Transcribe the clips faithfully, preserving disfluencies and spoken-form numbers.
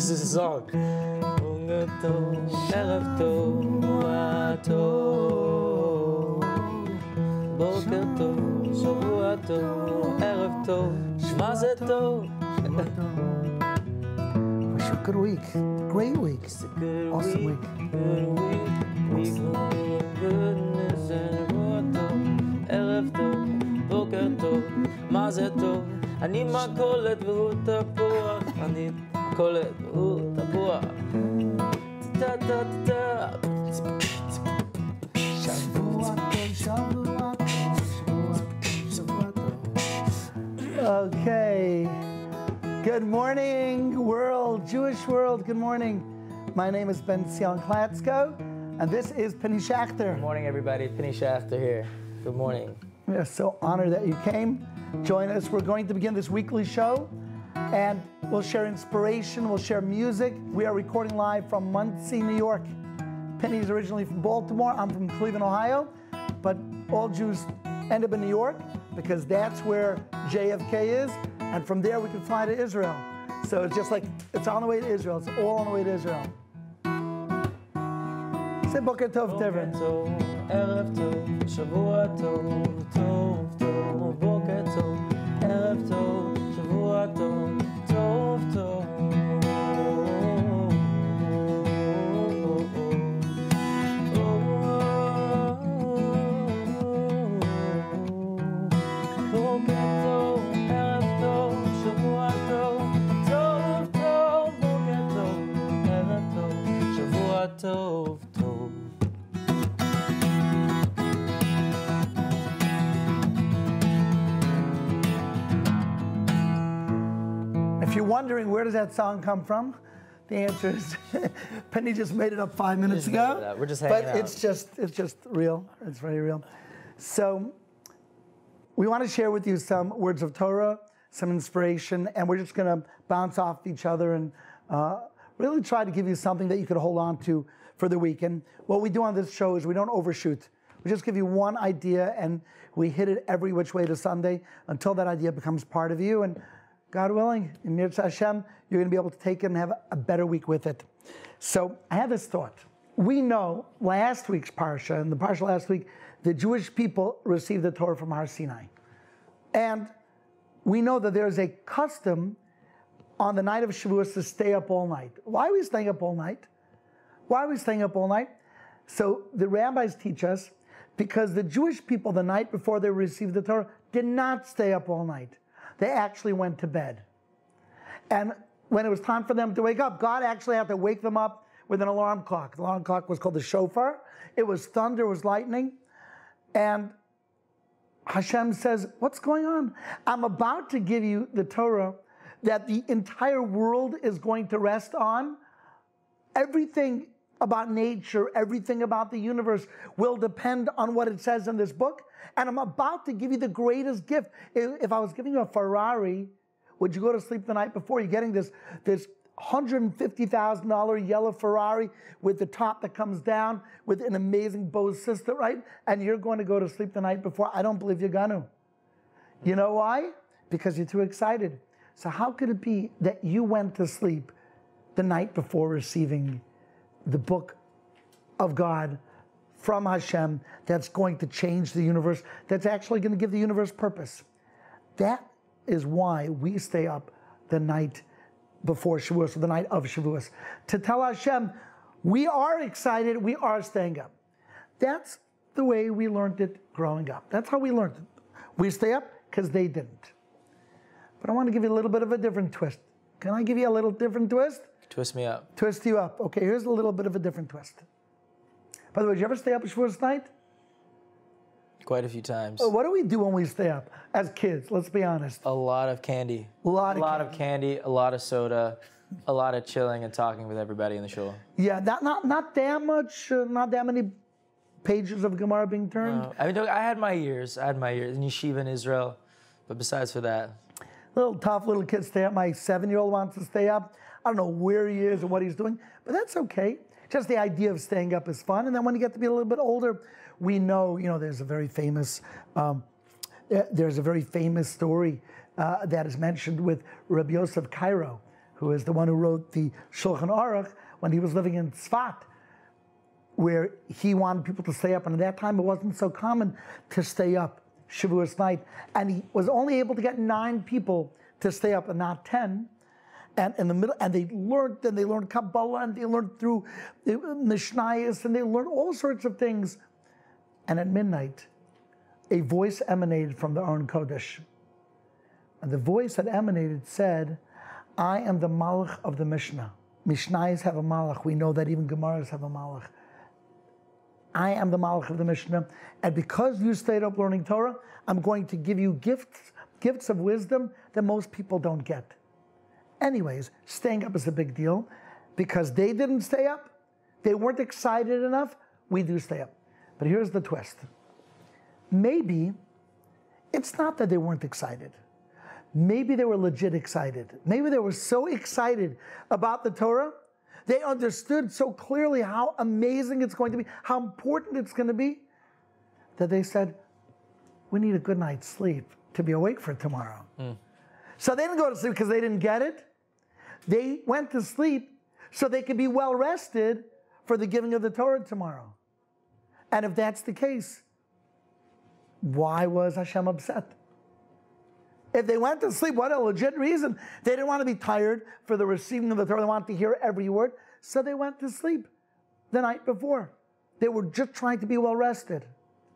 This is a song. Boker tov, erev tov, shavua tov. Boker tov, shavua tov, erev tov, ma ze tov. Wish you a good week. Great week. It's a good Awesome week. week. Good week. Week full of goodness and shavua tov, erev tov, boker tov, ma ze tov. אני מכולת והוא תפוח, אני מכולת והוא תפוח. טה טה טה. Shavua tov, shavua tov, shavua tov, shavua tov. Okay. Good morning, world, Jewish world. Good morning. My name is Ben Zion Klatsko, and this is Penny Schachter. Good morning, everybody. Penny Schachter here. Good morning. We are so honored that you came. Join us. We're going to begin this weekly show, and we'll share inspiration, we'll share music. We are recording live from Muncie, New York. Penny is originally from Baltimore. I'm from Cleveland, Ohio, but all Jews end up in New York because that's where J F K is, and from there we can fly to Israel. So it's just like, it's on the way to Israel. It's all on the way to Israel. Say Boker Tov, Devin. Boker tov, erev tov, shavua tov, tov tov. Boker tov, erev tov, shavua tov, tov tov. Boker tov, erev tov, shavua tov, tov tov. Boker tov, erev tov, shavua tov tov. If you're wondering where does that song come from, the answer is Penny just made it up five minutes Just made ago. it up. We're just hanging but out. it's just it's just real. It's very real. So we want to share with you some words of Torah, some inspiration, and we're just going to bounce off each other and uh, really try to give you something that you could hold on to for the week. And what we do on this show is we don't overshoot. We just give you one idea and we hit it every which way to Sunday until that idea becomes part of you. And God willing, in Mirza Hashem, you're going to be able to take it and have a better week with it. So I had this thought. We know last week's Parsha, and the Parsha last week, the Jewish people received the Torah from Har Sinai. And we know that there's a custom on the night of Shavuos to stay up all night. Why are we staying up all night? Why are we staying up all night? So the rabbis teach us because the Jewish people, the night before they received the Torah, did not stay up all night. They actually went to bed. And when it was time for them to wake up, God actually had to wake them up with an alarm clock. The alarm clock was called the shofar. It was thunder, it was lightning. And Hashem says, what's going on? I'm about to give you the Torah that the entire world is going to rest on. Everything about nature, everything about the universe will depend on what it says in this book. And I'm about to give you the greatest gift. If I was giving you a Ferrari, would you go to sleep the night before? You're getting this, this one hundred fifty thousand dollar yellow Ferrari with the top that comes down with an amazing Bose system, right? And you're going to go to sleep the night before. I don't believe you're going to. You know why? Because you're too excited. So how could it be that you went to sleep the night before receiving the book of God from Hashem that's going to change the universe, that's actually going to give the universe purpose? That is why we stay up the night before Shavuos, or the night of Shavuos, to tell Hashem, we are excited, we are staying up. That's the way we learned it growing up. That's how we learned it. We stay up because they didn't. But I want to give you a little bit of a different twist. Can I give you a little different twist? Twist me up. Twist you up. Okay, here's a little bit of a different twist. By the way, did you ever stay up at Shavuos night? Quite a few times. What do we do when we stay up as kids? Let's be honest. A lot of candy. A lot a of lot candy. of candy, a lot of soda, a lot of chilling and talking with everybody in the shul. Yeah, not not not that much, uh, not that many pages of Gemara being turned. Uh, I mean, I had my years. I had my years in yeshiva in Israel, but besides for that, Little tough little kids stay up. My seven-year-old wants to stay up. I don't know where he is or what he's doing, but that's okay. Just the idea of staying up is fun. And then when you get to be a little bit older, we know, you know, there's a very famous, um, there's a very famous story uh, that is mentioned with Rabbi Yosef Cairo. who is the one who wrote the Shulchan Aruch when he was living in Tzfat, where he wanted people to stay up. And at that time, it wasn't so common to stay up Shavuos night. And he was only able to get nine people to stay up and not ten. And in the middle, and they learned, and they learned Kabbalah, and they learned through Mishnayos, and they learned all sorts of things. And at midnight, a voice emanated from the Aron Kodesh. And the voice that emanated said, I am the Malach of the Mishnah. Mishnayos have a Malach. We know that even Gemaras have a Malach. I am the Malach of the Mishnah. And because you stayed up learning Torah, I'm going to give you gifts, gifts of wisdom that most people don't get. Anyways, staying up is a big deal because they didn't stay up. They weren't excited enough. We do stay up. But here's the twist. Maybe it's not that they weren't excited. Maybe they were legit excited. Maybe they were so excited about the Torah, they understood so clearly how amazing it's going to be, how important it's going to be, that they said, we need a good night's sleep to be awake for tomorrow. Mm. So they didn't go to sleep because they didn't get it. They went to sleep so they could be well rested for the giving of the Torah tomorrow. And if that's the case, why was Hashem upset? If they went to sleep, what a legit reason. They didn't want to be tired for the receiving of the Torah. They wanted to hear every word. So they went to sleep the night before. They were just trying to be well rested.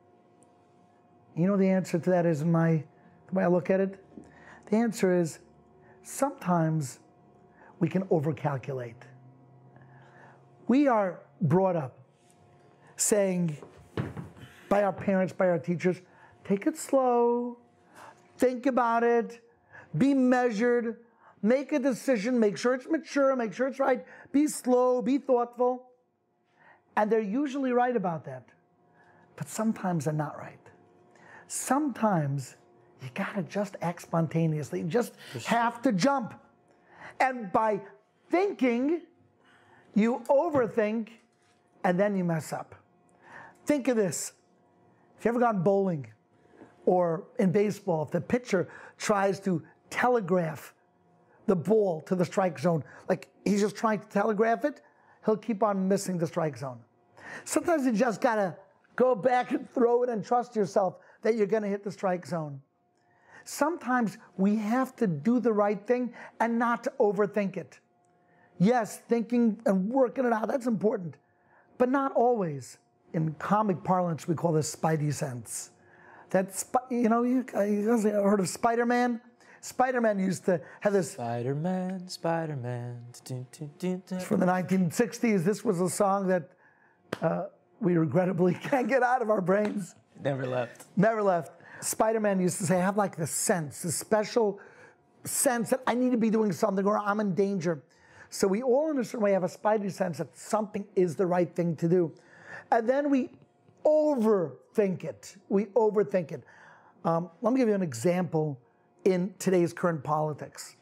You know the answer to that is in my, the way I look at it? The answer is sometimes we can overcalculate. We are brought up saying by our parents, by our teachers, take it slow, think about it, be measured, make a decision, make sure it's mature, make sure it's right, be slow, be thoughtful. And they're usually right about that. But sometimes they're not right. Sometimes you gotta just act spontaneously. You just have to jump. And by thinking, you overthink, and then you mess up. Think of this. If you ever gone bowling, or in baseball, if the pitcher tries to telegraph the ball to the strike zone, like he's just trying to telegraph it, he'll keep on missing the strike zone. Sometimes you just gotta go back and throw it and trust yourself that you're gonna hit the strike zone. Sometimes we have to do the right thing and not to overthink it. Yes, thinking and working it out, that's important, but not always. In comic parlance, we call this spidey sense. That's, you know, you, you heard of Spider-Man? Spider-Man used to have this... Spider-Man, Spider-Man. It's from the nineteen sixties. This was a song that uh, we regrettably can't get out of our brains. Never left. Never left. Spider-Man used to say, I have like this sense, this special sense that I need to be doing something or I'm in danger. So we all in a certain way have a spidey sense that something is the right thing to do. And then we overthink it. We overthink it. Um, let me give you an example in today's current politics.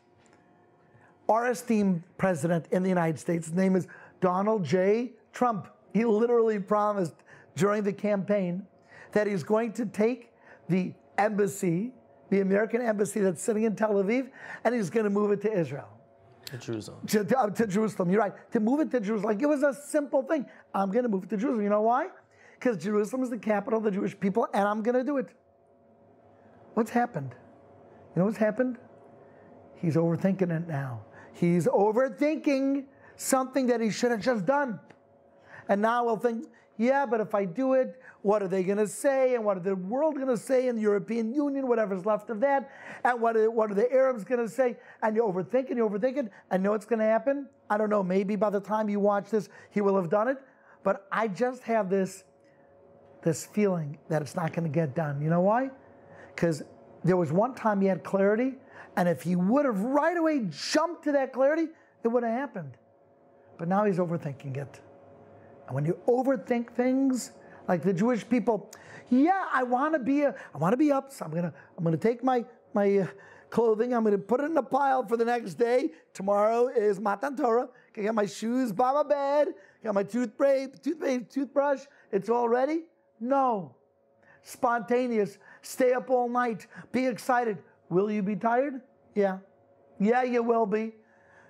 Our esteemed president in the United States, his name is Donald J. Trump. He literally promised during the campaign that he's going to take the embassy, the American embassy that's sitting in Tel Aviv, and he's going to move it to Israel. To Jerusalem. To, to, uh, to Jerusalem, you're right. To move it to Jerusalem. Like it was a simple thing. I'm going to move it to Jerusalem. You know why? Because Jerusalem is the capital of the Jewish people, and I'm going to do it. What's happened? You know what's happened? He's overthinking it now. He's overthinking something that he should have just done. And now we'll think, yeah, but if I do it, what are they going to say? And what are the world going to say? And the European Union, whatever's left of that. And what are, what are the Arabs going to say? And you overthink it, you overthink it. And know what's going to happen? I don't know. Maybe by the time you watch this, he will have done it. But I just have this, this feeling that it's not going to get done. You know why? Because there was one time he had clarity. And if he would have right away jumped to that clarity, it would have happened. But now he's overthinking it. And when you overthink things, like the Jewish people, yeah, I want to be, a, I want to be up. So I'm gonna, I'm gonna take my my uh, clothing. I'm gonna put it in a pile for the next day. Tomorrow is Matan Torah. I got my shoes by my bed. Got my toothpaste, toothpaste, toothbrush. It's all ready. No, spontaneous. Stay up all night. Be excited. Will you be tired? Yeah, yeah, you will be.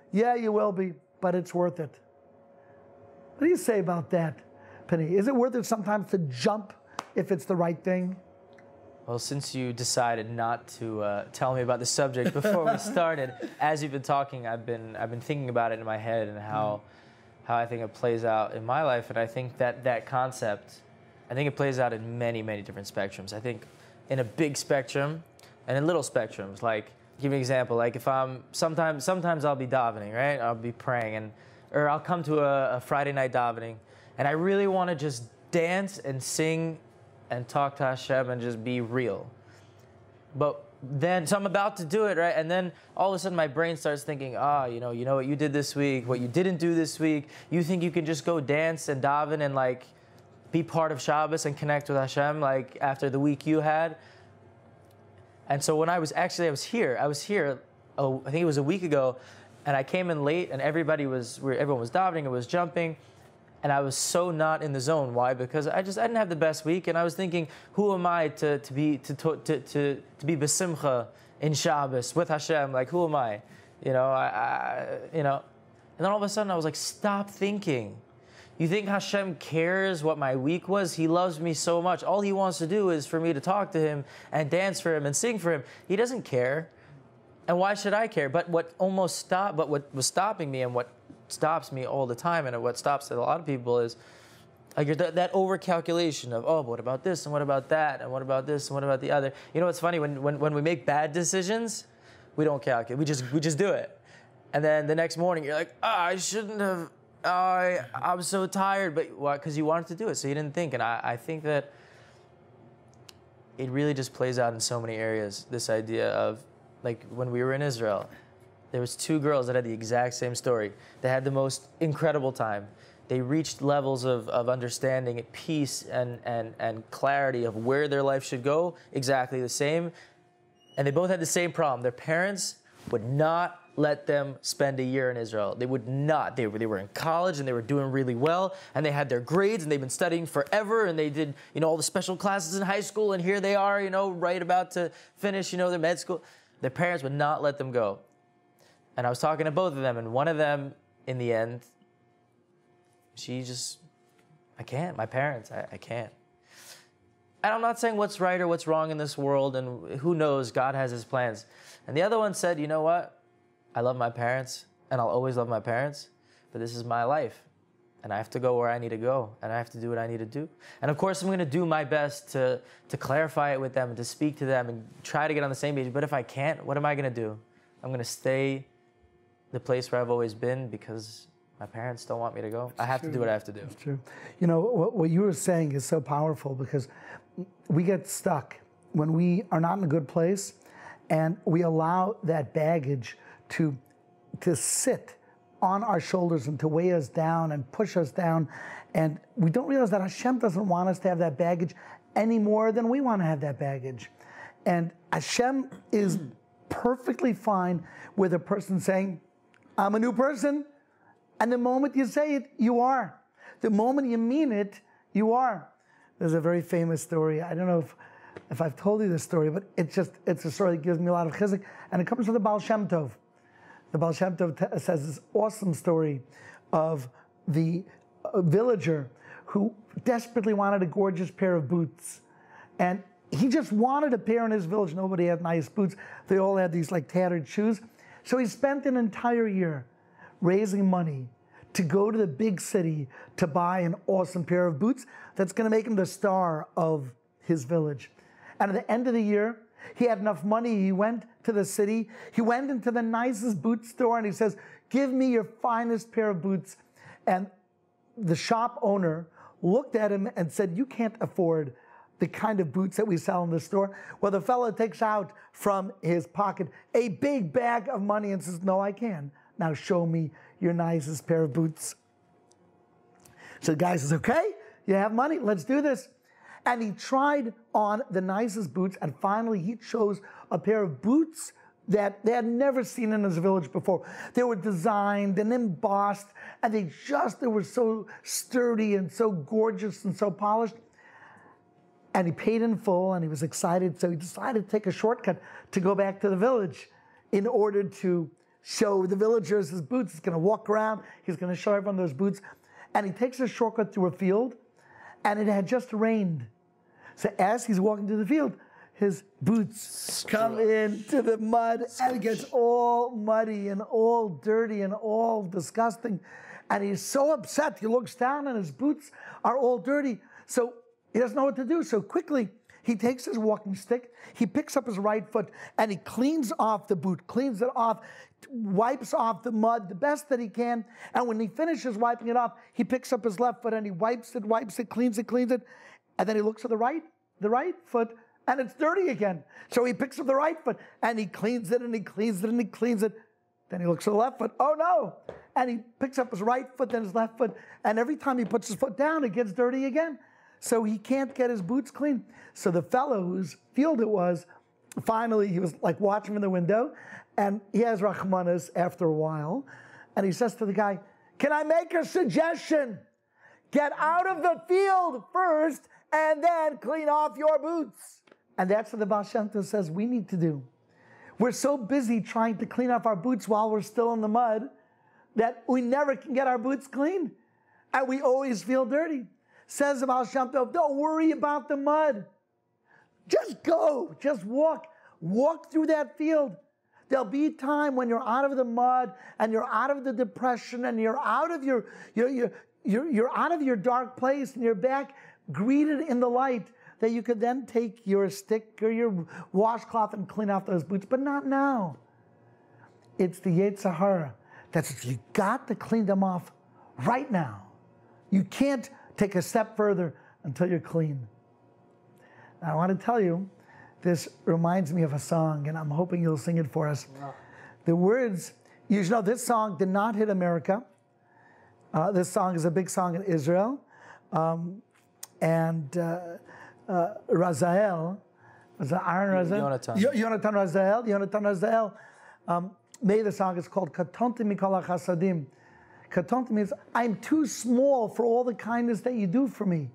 Yeah, you will be, but it's worth it. What do you say about that, Penny? Is it worth it sometimes to jump if it's the right thing? Well, since you decided not to uh, tell me about the subject before we started, as you've been talking, I've been I've been thinking about it in my head and how how I think it plays out in my life, and I think that that concept, I think it plays out in many many different spectrums. I think in a big spectrum and in little spectrums. Like, give you an example. Like if I'm sometimes sometimes I'll be davening, right? I'll be praying, and or I'll come to a, a Friday night davening, and I really want to just dance and sing and talk to Hashem and just be real. But then, so I'm about to do it, right? And then all of a sudden my brain starts thinking, ah, you know, you know what you did this week, what you didn't do this week. You think you can just go dance and daven and like be part of Shabbos and connect with Hashem like after the week you had? And so when I was actually, I was here, I was here, oh, I think it was a week ago, and I came in late and everybody was, everyone was davening, it was jumping. And I was so not in the zone. Why? Because I just I didn't have the best week, and I was thinking, who am I to to be to to to to, to be besimcha in Shabbos with Hashem? Like, who am I? You know, I, I you know. And then all of a sudden I was like, stop thinking. You think Hashem cares what my week was? He loves me so much. All he wants to do is for me to talk to him and dance for him and sing for him. He doesn't care. And why should I care? But what almost stopped, but what was stopping me and what stops me all the time, and what stops a lot of people is like that, that over calculation of, oh, but what about this and what about that and what about this and what about the other. You know what's funny, when, when when we make bad decisions, we don't calculate, we just we just do it, and then the next morning you're like, oh, I shouldn't have, oh, I I'm so tired, but why? Because you wanted to do it, so you didn't think. And I, I think that it really just plays out in so many areas, this idea of, like, when we were in Israel, there was two girls that had the exact same story. They had the most incredible time. They reached levels of, of understanding, peace, and, and, and clarity of where their life should go, exactly the same. And they both had the same problem. Their parents would not let them spend a year in Israel. They would not. They were, they were in college, and they were doing really well, and they had their grades, and they've been studying forever, and they did, you know, all the special classes in high school, and here they are, you know, right about to finish, you know, their med school. Their parents would not let them go. And I was talking to both of them, and one of them, in the end, she just, I can't, my parents, I, I can't. And I'm not saying what's right or what's wrong in this world, and who knows, God has his plans. And the other one said, you know what, I love my parents, and I'll always love my parents, but this is my life, and I have to go where I need to go, and I have to do what I need to do. And of course, I'm gonna do my best to, to clarify it with them, and to speak to them, and try to get on the same page, but if I can't, what am I gonna do? I'm gonna stay the place where I've always been because my parents don't want me to go. I have to do what I have to do. That's true. You know, what, what you were saying is so powerful, because we get stuck when we are not in a good place, and we allow that baggage to, to sit on our shoulders and to weigh us down and push us down. And we don't realize that Hashem doesn't want us to have that baggage any more than we want to have that baggage. And Hashem is perfectly fine with a person saying, I'm a new person. And the moment you say it, you are. The moment you mean it, you are. There's a very famous story. I don't know if, if I've told you this story, but it's just, it's a story that gives me a lot of chizuk. And it comes from the Baal Shem Tov. The Baal Shem Tov t- says this awesome story of the uh, villager who desperately wanted a gorgeous pair of boots. And he just wanted a pair in his village. Nobody had nice boots. They all had these like tattered shoes. So he spent an entire year raising money to go to the big city to buy an awesome pair of boots that's going to make him the star of his village. And at the end of the year, he had enough money. He went to the city. He went into the nicest boot store, and he says, give me your finest pair of boots. And the shop owner looked at him and said, you can't afford the kind of boots that we sell in the store. Well, the fellow takes out from his pocket a big bag of money and says, no, I can. Now show me your nicest pair of boots. So the guy says, okay, you have money, let's do this. And he tried on the nicest boots, and finally he chose a pair of boots that they had never seen in his village before. They were designed and embossed, and they just, they were so sturdy and so gorgeous and so polished. And he paid in full, and he was excited, so he decided to take a shortcut to go back to the village in order to show the villagers his boots. He's going to walk around. He's going to show everyone those boots. And he takes a shortcut through a field, and it had just rained. So as he's walking through the field, his boots come into the mud, and it gets all muddy and all dirty and all disgusting. And he's so upset. He looks down, and his boots are all dirty. So he doesn't know what to do. So quickly, he takes his walking stick, he picks up his right foot, and he cleans off the boot, cleans it off, wipes off the mud the best that he can. And when he finishes wiping it off, he picks up his left foot and he wipes it, wipes it, cleans it, cleans it. And then he looks at the right, the right foot, and it's dirty again. So he picks up the right foot and he cleans it and he cleans it and he cleans it. Then he looks at the left foot, oh no. And he picks up his right foot, then his left foot. And every time he puts his foot down, it gets dirty again. So he can't get his boots clean. So the fellow whose field it was, finally he was like watching from the window, and he has Rachmanis after a while, and he says to the guy, can I make a suggestion? Get out of the field first, and then clean off your boots. And that's what the Baal Shem Tov says we need to do. We're so busy trying to clean off our boots while we're still in the mud that we never can get our boots clean, and we always feel dirty. Says the Baal Shem Tov, don't worry about the mud. Just go, just walk. Walk through that field. There'll be a time when you're out of the mud and you're out of the depression and you're out of your, you're, you're, you're, you're out of your dark place and you're back greeted in the light, that you could then take your stick or your washcloth and clean off those boots, but not now. It's the Yetzer Hara. That's, you got to clean them off right now. You can't take a step further until you're clean. Now, I want to tell you, this reminds me of a song, and I'm hoping you'll sing it for us. Wow. The words, you should know this song did not hit America. Uh, this song is a big song in Israel. Um, and uh, uh, Razael, was it Aaron Razael? Yonatan. Yo- Yonatan Razael, Yonatan Razael um, made the song. It's called Katonti Mikol HaChasadim. Katonti means, I'm too small for all the kindness that you do for me.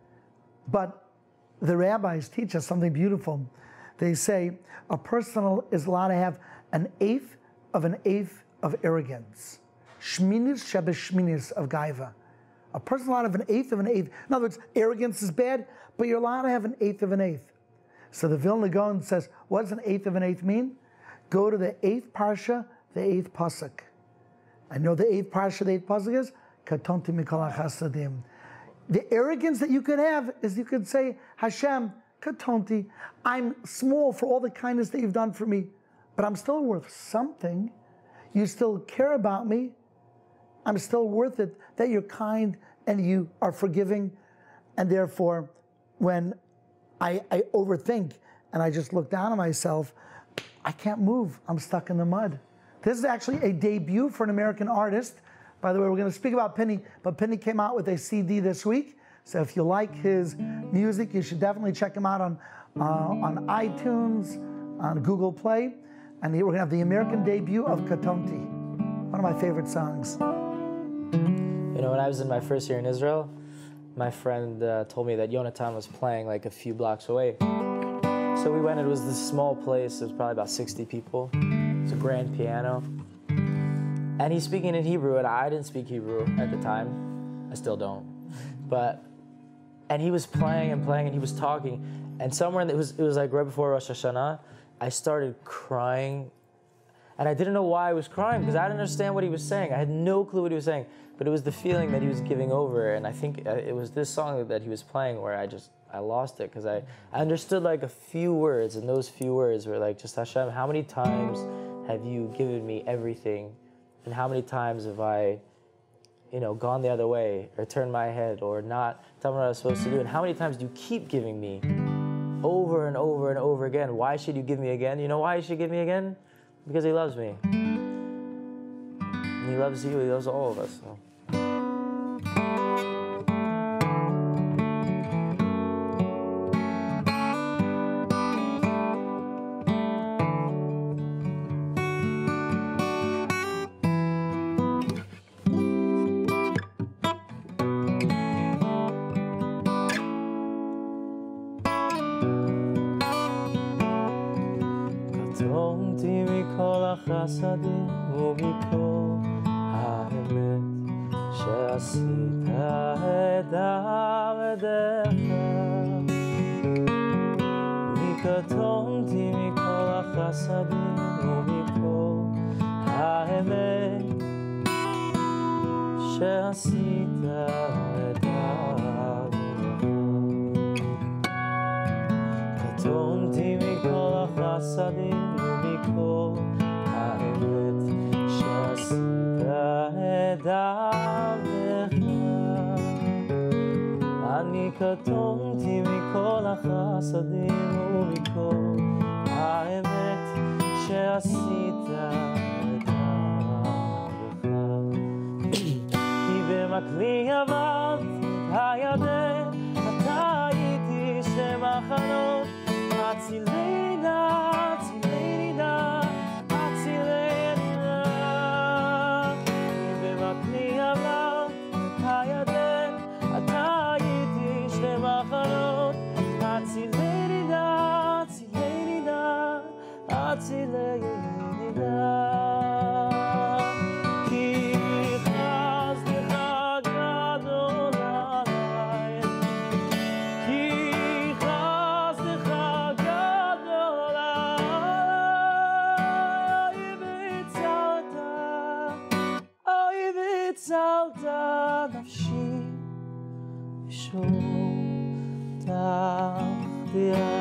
But the rabbis teach us something beautiful. They say a person is allowed to have an eighth of an eighth of arrogance. Shminis shebeshminis of gaiva. A person is allowed to have an eighth of an eighth. In other words, arrogance is bad, but you're allowed to have an eighth of an eighth. So the Vilna Gaon says, what does an eighth of an eighth mean? Go to the eighth parsha, the eighth pasuk. I know the eighth parsha, the eighth pasuk is Katonti Mikol HaChasadim. The arrogance that you could have is you could say, Hashem, Katonti, I'm small for all the kindness that you've done for me, but I'm still worth something. You still care about me. I'm still worth it that you're kind and you are forgiving. And therefore, when I, I overthink and I just look down on myself, I can't move. I'm stuck in the mud. This is actually a debut for an American artist. By the way, we're going to speak about Penny, but Penny came out with a C D this week. So if you like his music, you should definitely check him out on, uh, on iTunes, on Google Play. And here we're going to have the American debut of Katonti, one of my favorite songs. You know, when I was in my first year in Israel, my friend uh, told me that Yonatan was playing like a few blocks away. So we went, it was this small place, it was probably about sixty people. It was a grand piano. And he's speaking in Hebrew, and I didn't speak Hebrew at the time. I still don't. But, and he was playing and playing, and he was talking. And somewhere, in the, it, was, it was like right before Rosh Hashanah, I started crying. And I didn't know why I was crying, because I didn't understand what he was saying. I had no clue what he was saying. But it was the feeling that he was giving over. And I think it was this song that he was playing where I just, I lost it. Because I, I understood like a few words, and those few words were like, just Hashem, how many times have you given me everything? And how many times have I, you know, gone the other way, or turned my head, or not done what I was supposed to do? And how many times do you keep giving me over and over and over again? Why should you give me again? You know why you should give me again? Because he loves me. And he loves you, he loves all of us. So. Katonti mikol החסדים ומכל האמת שעשית את עבדיך. אני קטונתי מכל החסדים ומכל האמת שעשית את עבדיך. קטונתי מכל החסדים ומכל האמת שעשית את עבדיך. אני קטונתי מכל החסדים ומכל האמת שעשית את עבדיך. כי במקלי עברת הירדן, אתה הייתי שתי מחנות, הצילי נא, הצילי נא, הצילי נא. כי במקלי עברת הירדן, אתה הייתי שתי מחנות, הצילי נא, הצילי נא, הצילי נא. הצלת נפשי ושוב תחתיה.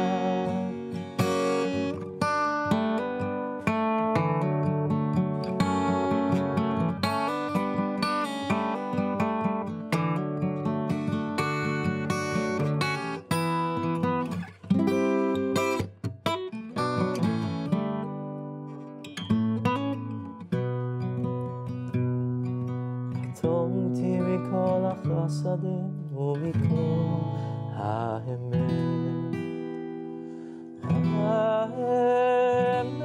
קטונתי מכל החסדים ומכל האמת. האמת.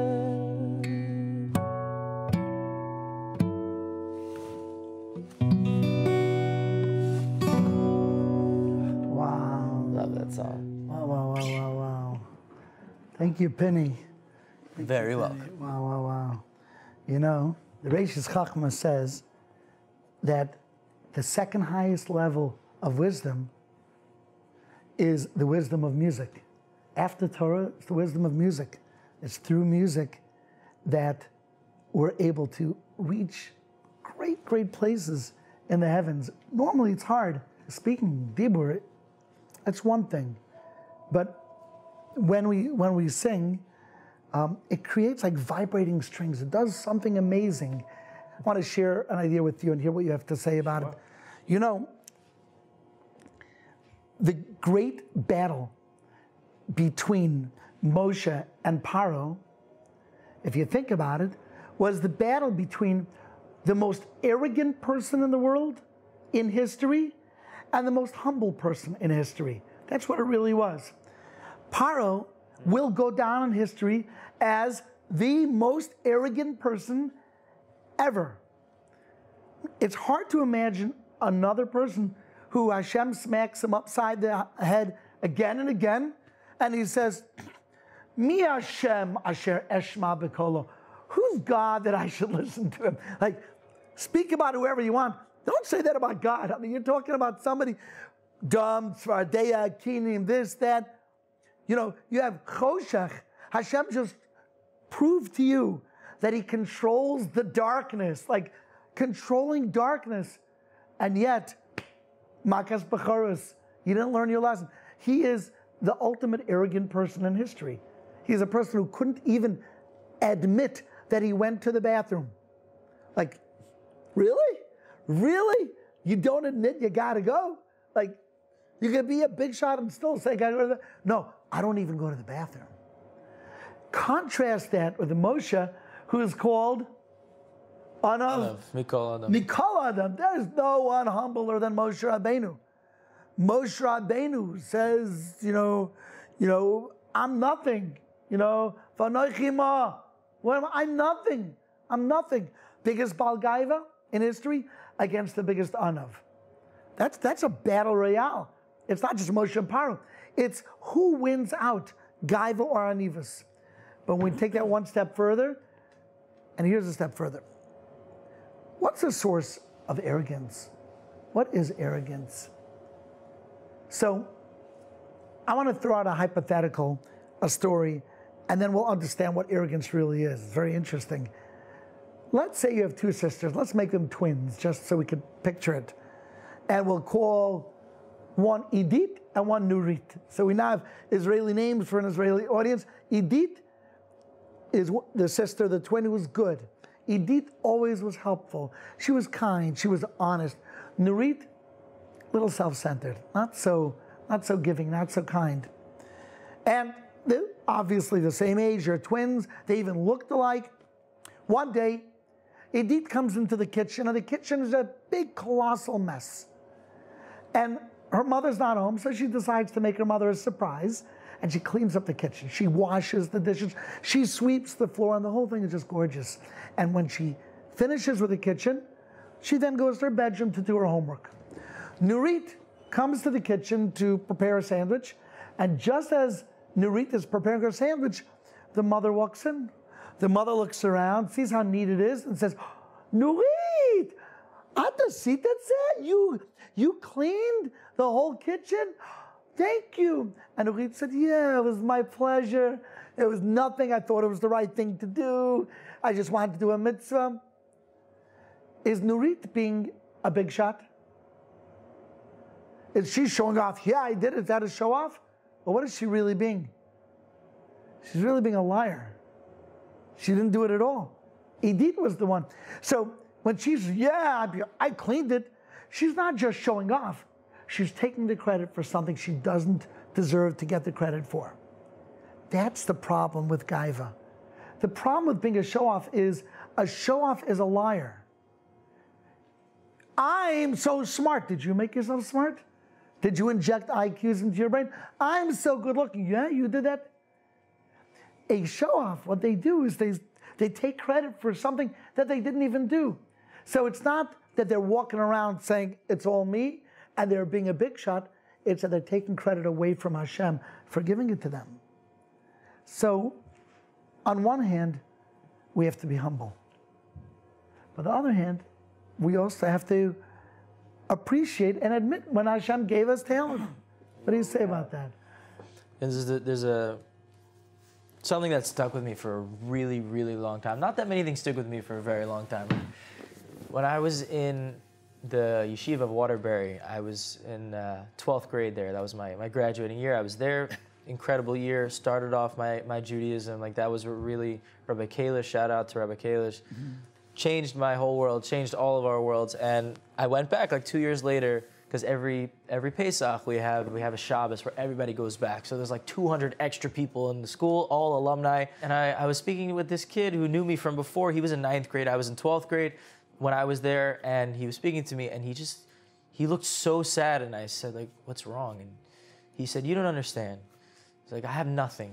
Wow. Love that song. Wow, wow, wow, wow, wow. Thank you, Penny. Thank Very you, welcome. Penny. Wow, wow, wow. You know, the Reishis Chachma says that the second highest level of wisdom is the wisdom of music. After Torah, it's the wisdom of music. It's through music that we're able to reach great, great places in the heavens. Normally it's hard. Speaking Dibur, that's one thing. But when we, when we sing, um, it creates like vibrating strings. It does something amazing. I want to share an idea with you and hear what you have to say about it. You know, the great battle between Moshe and Paro, if you think about it, was the battle between the most arrogant person in the world in history and the most humble person in history. That's what it really was. Paro will go down in history as the most arrogant person ever. It's hard to imagine another person who Hashem smacks him upside the head again and again, and he says, Mi Hashem asher eshma b'kolo. Who's God that I should listen to him? Like, speak about whoever you want. Don't say that about God. I mean, you're talking about somebody dumb, Tzvardeya, Kinim, this, that. You know, you have Choshech. Hashem just proved to you that he controls the darkness, like controlling darkness. And yet, Makas B'chorus, you didn't learn your lesson. He is the ultimate arrogant person in history. He's a person who couldn't even admit that he went to the bathroom. Like, really? Really? You don't admit you gotta go? Like, you could be a big shot and still say, gotta go to the... No, I don't even go to the bathroom. Contrast that with the Moshe, who is called Anav. Mikol Adam. Mikol Adam. There's no one humbler than Moshe Rabbeinu. Moshe Rabbeinu says, you know, you know, I'm nothing. You know, V'anochi ma. What am I? I'm nothing. I'm nothing. Biggest Baal Gaiva in history against the biggest Anav. That's that's a battle royale. It's not just Moshe and Paro. It's who wins out, Gaiva or Anivas. But when we take that one step further, And here's a step further. What's the source of arrogance? What is arrogance? So I want to throw out a hypothetical, a story, and then we'll understand what arrogance really is. It's very interesting. Let's say you have two sisters. Let's make them twins, just so we could picture it. And we'll call one Idit and one Nurit. So we now have Israeli names for an Israeli audience. Idit is the sister, the twin who was good. Idit always was helpful. She was kind. She was honest. Nurit, little self-centered, not so, not so giving, not so kind. And they're obviously the same age. They're twins. They even looked alike. One day, Idit comes into the kitchen, and the kitchen is a big, colossal mess. And her mother's not home, so she decides to make her mother a surprise, and she cleans up the kitchen. She washes the dishes. She sweeps the floor, and the whole thing is just gorgeous. And when she finishes with the kitchen, she then goes to her bedroom to do her homework. Nurit comes to the kitchen to prepare a sandwich, and just as Nurit is preparing her sandwich, the mother walks in. The mother looks around, sees how neat it is, and says, Nurit, אתה עשית את זה? You, you cleaned the whole kitchen? Thank you. And Nurit said, yeah, it was my pleasure. It was nothing. I thought it was the right thing to do. I just wanted to do a mitzvah. Is Nurit being a big shot? Is she showing off? Yeah, I did it. Is that a show off? But what is she really being? She's really being a liar. She didn't do it at all. Idit was the one. So when she's, yeah, I cleaned it, she's not just showing off. She's taking the credit for something she doesn't deserve to get the credit for. That's the problem with Gaiva. The problem with being a show-off is a show-off is a liar. I'm so smart. Did you make yourself smart? Did you inject I Qs into your brain? I'm so good looking. Yeah, you did that. A show-off, what they do is they, they take credit for something that they didn't even do. So it's not that they're walking around saying, it's all me, and they're being a big shot. It's that they're taking credit away from Hashem for giving it to them. So, on one hand, we have to be humble. On the other hand, we also have to appreciate and admit when Hashem gave us talent. What do you say about that? There's a, there's a something that stuck with me for a really, really long time. Not that many things stuck with me for a very long time. When I was in the yeshiva of Waterbury, I was in uh, twelfth grade there. That was my, my graduating year. I was there. Incredible year. Started off my, my Judaism. Like that was really, Rabbi Kalish, shout out to Rabbi Kalish. Mm-hmm. Changed my whole world, changed all of our worlds. And I went back like two years later, because every every Pesach we have we have a Shabbos where everybody goes back. So there's like two hundred extra people in the school, all alumni. And I, I was speaking with this kid who knew me from before. He was in ninth grade. I was in twelfth grade when I was there, and he was speaking to me, and he just, he looked so sad. And I said, like, what's wrong? And he said, you don't understand. He's like, I have nothing.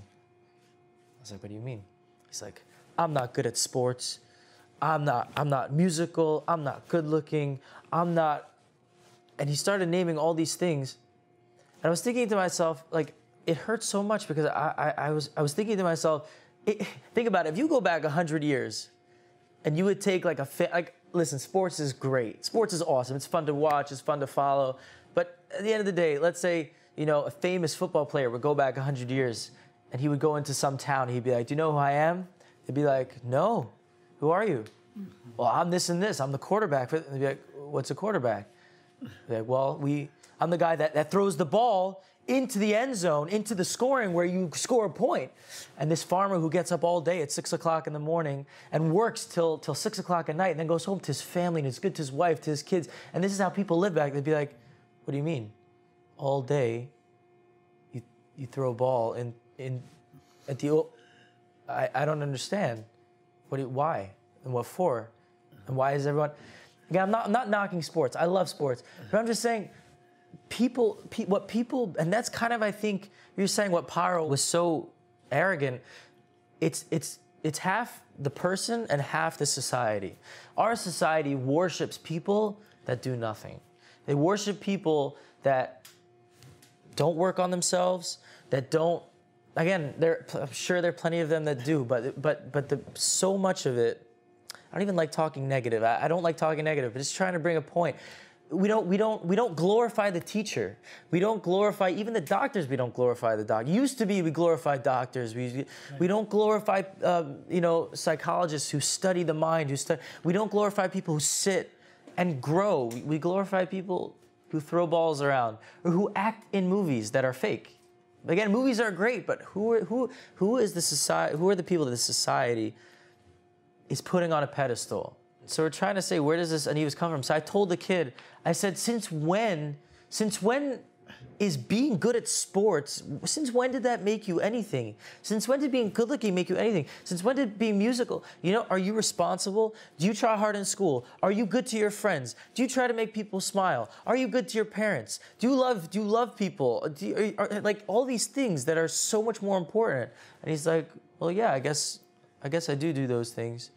I was like, what do you mean? He's like, I'm not good at sports. I'm not, I'm not musical. I'm not good looking. I'm not. And he started naming all these things. And I was thinking to myself, like, it hurts so much because I, I, I was, I was thinking to myself, it, think about it. If you go back a hundred years and you would take like a, fa- like, listen, sports is great. Sports is awesome. It's fun to watch. It's fun to follow. But at the end of the day, let's say, you know, a famous football player would go back a hundred years and he would go into some town. He'd be like, do you know who I am? They'd be like, no. Who are you? Mm-hmm. Well, I'm this and this. I'm the quarterback. And they'd be like, what's a quarterback? They'd like, well, we, I'm the guy that, that throws the ball into the end zone, into the scoring where you score a point. And this farmer who gets up all day at six o'clock in the morning and works till, till six o'clock at night and then goes home to his family and is good to his wife, to his kids. And this is how people live back. They'd be like, what do you mean? All day, you, you throw a ball in, in, at the, I, I don't understand. What do you, why? And what for? And why is everyone... Again, I'm not, I'm not knocking sports. I love sports. But I'm just saying, people, pe- what people... And that's kind of, I think, you're saying what Paro was so arrogant. It's, it's, it's half the person and half the society. Our society worships people that do nothing. They worship people that don't work on themselves, that don't... Again, there, I'm sure there are plenty of them that do, but but but the, so much of it I don't even like talking negative. I, I don't like talking negative, but just trying to bring a point. We don't, we don't, we don't glorify the teacher. We don't glorify even the doctors. We don't glorify the doctor. Used to be we glorify doctors. We, right. we don't glorify, um, you know, psychologists who study the mind. Who study. We don't glorify people who sit and grow. We, we glorify people who throw balls around or who act in movies that are fake. Again, movies are great, but who are, who who is the society? Who are the people that the society is putting on a pedestal? So we're trying to say, where does this unease come from? So I told the kid, I said, since when, since when is being good at sports, since when did that make you anything? Since when did being good looking make you anything? Since when did being musical? You know, are you responsible? Do you try hard in school? Are you good to your friends? Do you try to make people smile? Are you good to your parents? Do you love, do you love people? Do you, are, are, like all these things that are so much more important. And he's like, well, yeah, I guess, I guess I do do those things.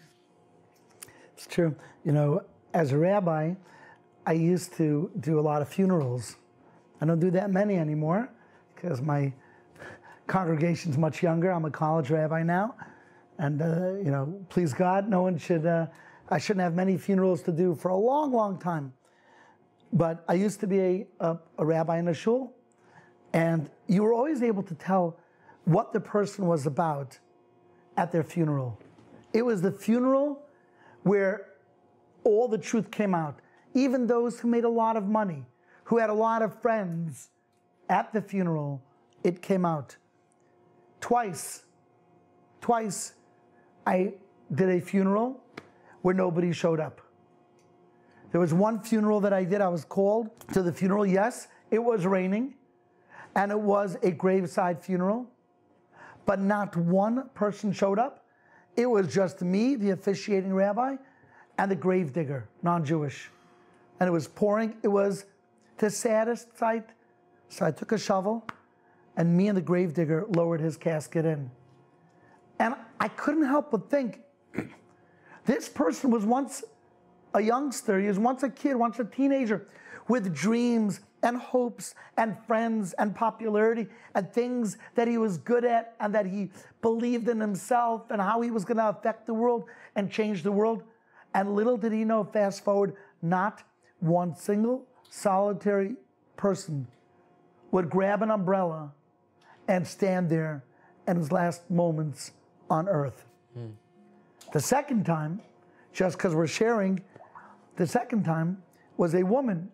It's true. You know, as a rabbi, I used to do a lot of funerals. I don't do that many anymore because my congregation's much younger. I'm a college rabbi now. And, uh, you know, please God, no one should, uh, I shouldn't have many funerals to do for a long, long time. But I used to be a, a, a rabbi in a shul. And you were always able to tell what the person was about at their funeral. It was the funeral where all the truth came out. Even those who made a lot of money, who had a lot of friends at the funeral, it came out. Twice, twice I did a funeral where nobody showed up. There was one funeral that I did, I was called to the funeral. Yes, it was raining, and it was a graveside funeral, but not one person showed up. It was just me, the officiating rabbi, and the gravedigger, non-Jewish. And it was pouring. It was the saddest sight. So I took a shovel, and me and the gravedigger lowered his casket in. And I couldn't help but think, this person was once a youngster. He was once a kid, once a teenager, with dreams and hopes and friends and popularity and things that he was good at and that he believed in himself and how he was going to affect the world and change the world. And little did he know, fast forward, not one single solitary person would grab an umbrella and stand there in his last moments on earth. Mm. The second time, just because we're sharing, the second time was a woman.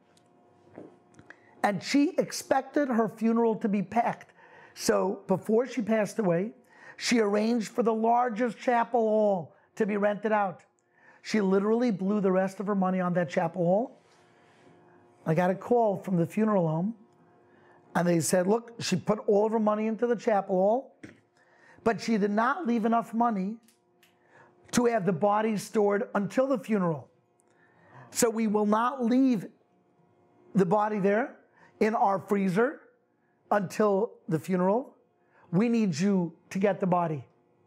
And she expected her funeral to be packed. So before she passed away, she arranged for the largest chapel hall to be rented out. She literally blew the rest of her money on that chapel hall. I got a call from the funeral home, and they said, look, she put all of her money into the chapel hall, but she did not leave enough money to have the body stored until the funeral. So we will not leave the body there in our freezer until the funeral. We need you to get the body.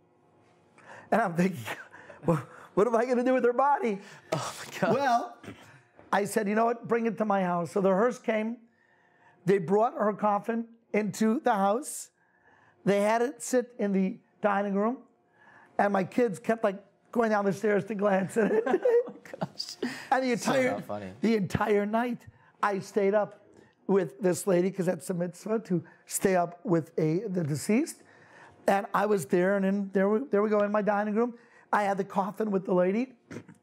And I'm thinking, well, what am I going to do with her body? Oh my God. Well, I said, you know what? Bring it to my house. So the hearse came. They brought her coffin into the house. They had it sit in the dining room. And my kids kept like going down the stairs to glance at it. Oh my gosh. And the entire, so funny. the entire night, I stayed up with this lady, because that's a mitzvah, to stay up with a the deceased. And I was there, and then there we, there we go in my dining room. I had the coffin with the lady.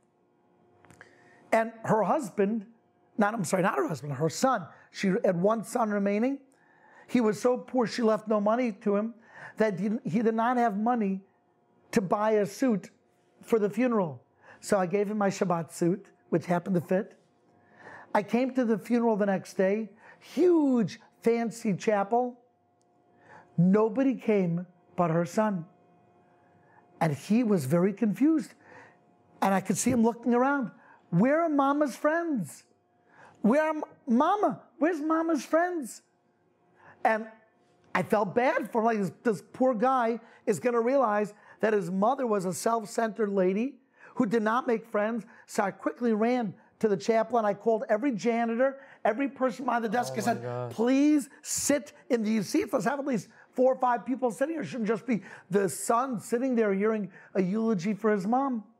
And her husband, not, I'm sorry, not her husband, her son, she had one son remaining. He was so poor, she left no money to him, that he did not have money to buy a suit for the funeral. So I gave him my Shabbat suit, which happened to fit. I came to the funeral the next day, huge, fancy chapel. Nobody came but her son. And he was very confused. And I could see him looking around. Where are Mama's friends? Where are Mama? Where's Mama's friends? And I felt bad for him. Like, this, this poor guy is going to realize that his mother was a self-centered lady who did not make friends. So I quickly ran to the chapel, and I called every janitor, every person behind the desk. Oh I said, gosh. please sit in these seats. Let's have at least four or five people sitting here. It shouldn't just be the son sitting there hearing a eulogy for his mom.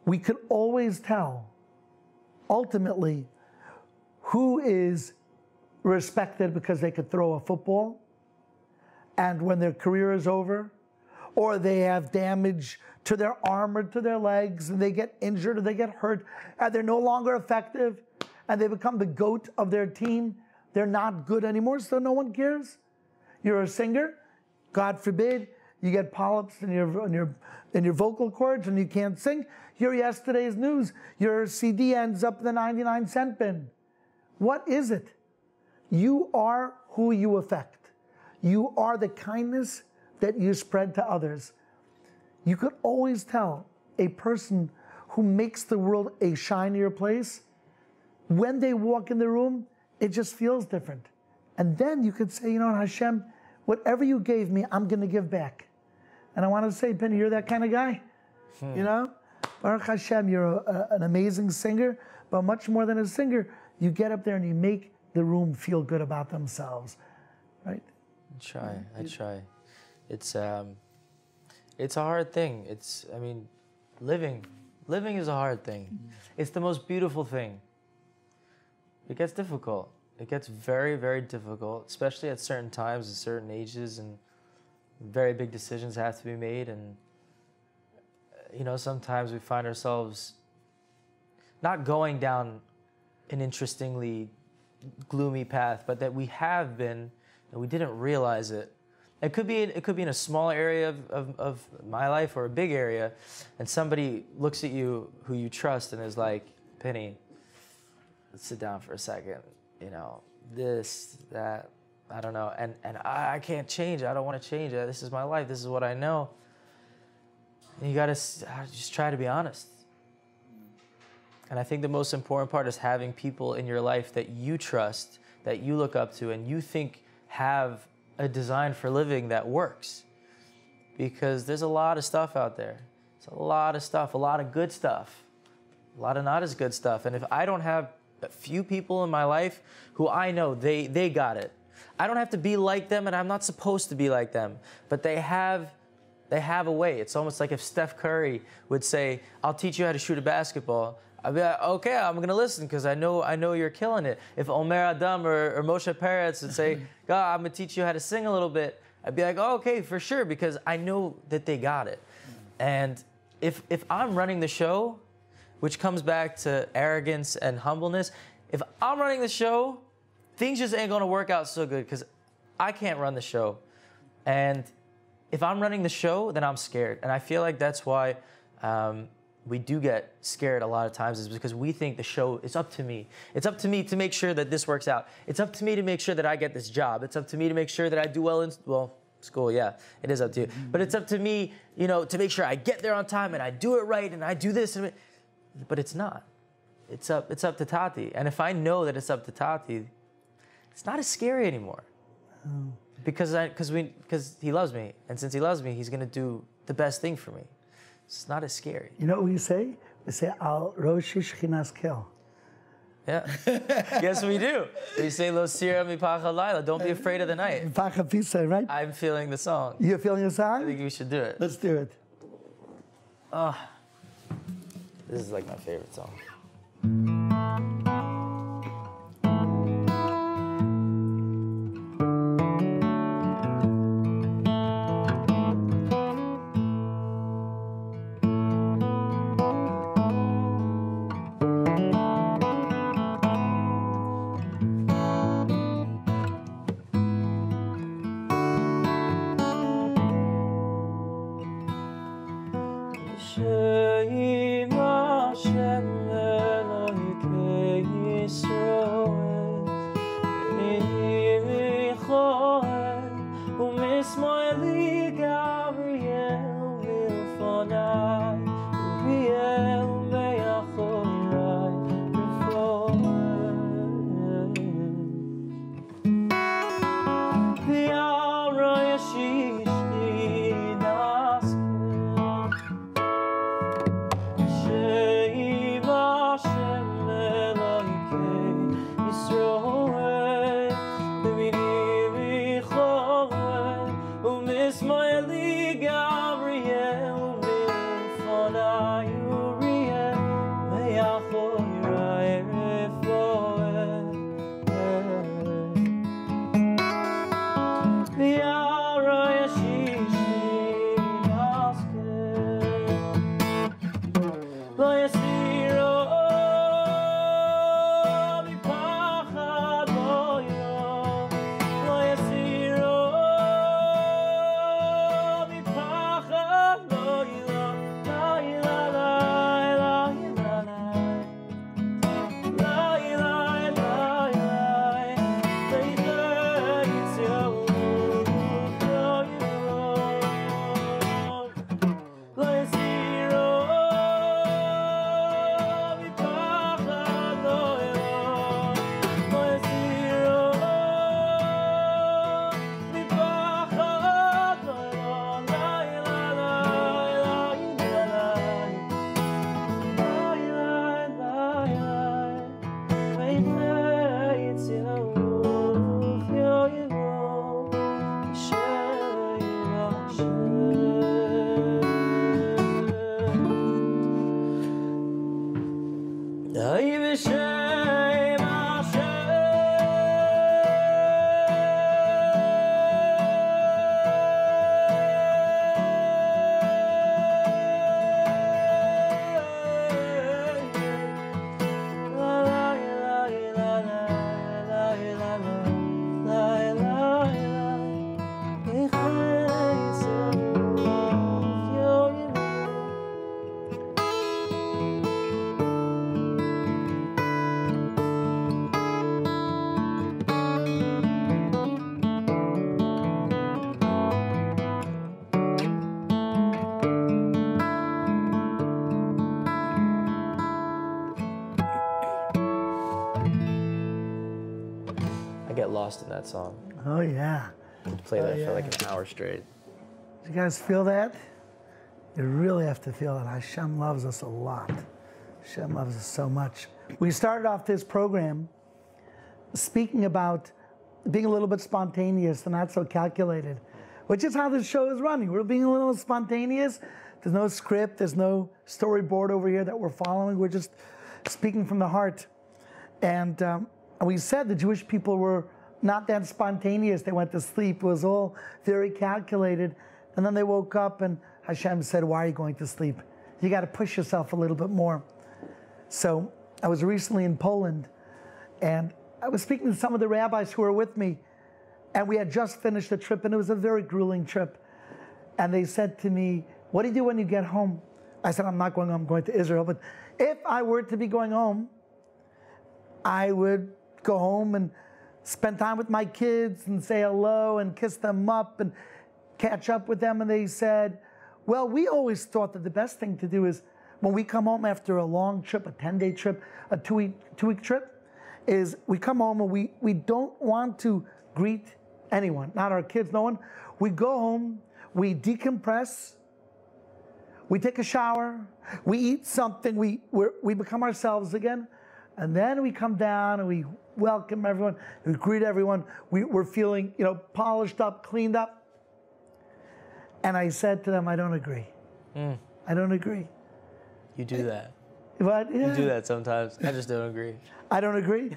we could always tell, ultimately, who is respected because they could throw a football, and when their career is over, or they have damage to their arm or to their legs, and they get injured or they get hurt, and they're no longer effective, and they become the GOAT of their team, they're not good anymore, so no one cares. You're a singer, God forbid, you get polyps in your, in your, in your vocal cords and you can't sing. Hear yesterday's news, your C D ends up in the ninety-nine cent bin. What is it? You are who you affect. You are the kindness that you spread to others. You could always tell a person who makes the world a shinier place, when they walk in the room, it just feels different. And then you could say, you know, Hashem, whatever you gave me, I'm going to give back. And I want to say, Penny, you're that kind of guy. Hmm. You know? Baruch Hashem, you're a, a, an amazing singer, but much more than a singer, you get up there and you make the room feel good about themselves, right? I try, I try. It's, um, it's a hard thing. It's, I mean, living, living is a hard thing. Mm. It's the most beautiful thing. It gets difficult. It gets very, very difficult, especially at certain times, at certain ages, and very big decisions have to be made. And, you know, sometimes we find ourselves not going down an interestingly gloomy path, but that we have been, and we didn't realize it. It could be, it could be in a small area of, of, of my life or a big area, and somebody looks at you who you trust and is like, Penny, let's sit down for a second. You know, this, that, I don't know. And, and I, I can't change it. I don't want to change it. This is my life. This is what I know. And you got to just try to be honest. And I think the most important part is having people in your life that you trust, that you look up to, and you think have a design for living that works. Because there's a lot of stuff out there. There's a lot of stuff, a lot of good stuff, a lot of not as good stuff. And if I don't have a few people in my life who I know they, they got it, I don't have to be like them, and I'm not supposed to be like them, but they have, they have a way. It's almost like if Steph Curry would say, I'll teach you how to shoot a basketball. I'd be like, okay, I'm going to listen because I know I know you're killing it. If Omer Adam or, or Moshe Peretz would say, God, I'm going to teach you how to sing a little bit, I'd be like, oh, okay, for sure, because I know that they got it. And if if I'm running the show, which comes back to arrogance and humbleness, if I'm running the show, things just ain't going to work out so good because I can't run the show. And if I'm running the show, then I'm scared. And I feel like that's why um, we do get scared a lot of times, is because we think the show is up to me. It's up to me to make sure that this works out. It's up to me to make sure that I get this job. It's up to me to make sure that I do well in, well, school, yeah, it is up to you. But it's up to me, you know, to make sure I get there on time and I do it right and I do this. And but it's not. It's up, it's up to Tati. And if I know that it's up to Tati, it's not as scary anymore. Oh. Because I, because we, because he loves me. And since he loves me, he's going to do the best thing for me. It's not as scary. You know what we say? We say, Al Roshi Shchinas Kel. Yeah. Yes, we do. We say, Lo Sira Mipacha Laila. Don't be afraid of the night. Mipacha Pisa, right? I'm feeling the song. You're feeling the song? I think we should do it. Let's do it. Oh, this is like my favorite song. She'im Hashem Elohim get lost in that song. Oh, yeah. Play that Oh, for like yeah. an hour straight. You guys feel that? You really have to feel it. Hashem loves us a lot. Hashem loves us so much. We started off this program speaking about being a little bit spontaneous and not so calculated, which is how this show is running. We're being a little spontaneous. There's no script. There's no storyboard over here that we're following. We're just speaking from the heart. And um, we said the Jewish people were not that spontaneous. They went to sleep. It was all very calculated. And then they woke up and Hashem said, why are you going to sleep? You got to push yourself a little bit more. So I was recently in Poland and I was speaking to some of the rabbis who were with me, and we had just finished a trip, and it was a very grueling trip. And they said to me, what do you do when you get home? I said, I'm not going home, I'm going to Israel. But if I were to be going home, I would go home and spend time with my kids and say hello and kiss them up and catch up with them. And they said, well, we always thought that the best thing to do is when we come home after a long trip, a ten-day trip, a two-week two-week trip, is we come home and we, we don't want to greet anyone, not our kids, no one. We go home, we decompress, we take a shower, we eat something, we, we're, we become ourselves again, and then we come down and we welcome everyone, we greet everyone, we, we're feeling, you know, polished up, cleaned up. And I said to them, I don't agree. Mm. I don't agree. You do that. But, yeah. You do that sometimes. I just don't agree. I don't agree.